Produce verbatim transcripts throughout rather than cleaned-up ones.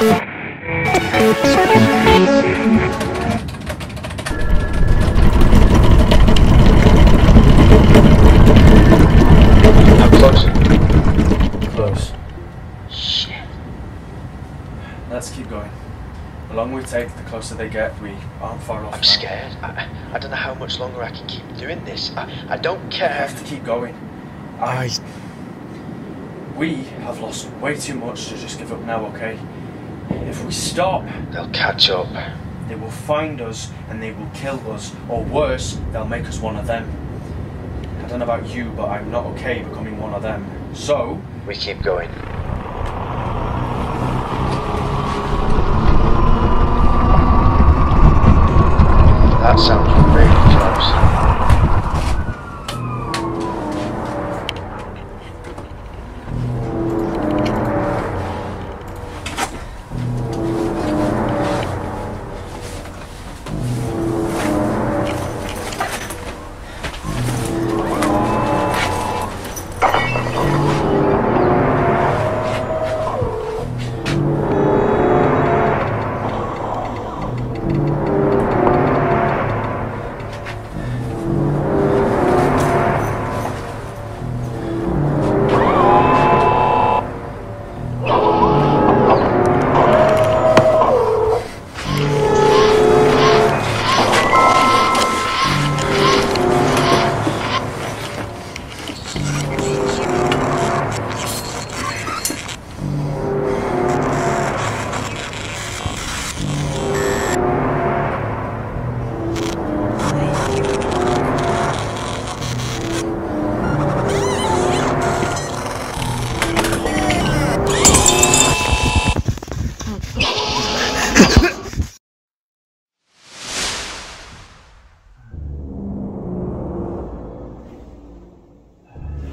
Close. Shit. Let's keep going. The longer we take, the closer they get. We aren't far off. I'm now. scared. I, I don't know how much longer I can keep doing this. I, I don't care. We have to keep going. I... We have lost way too much to just give up now, okay? If we stop... They'll catch up. They will find us and they will kill us. Or worse, they'll make us one of them. I don't know about you, but I'm not okay becoming one of them. So... We keep going. That sounds really close.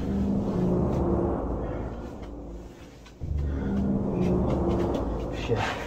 Shit.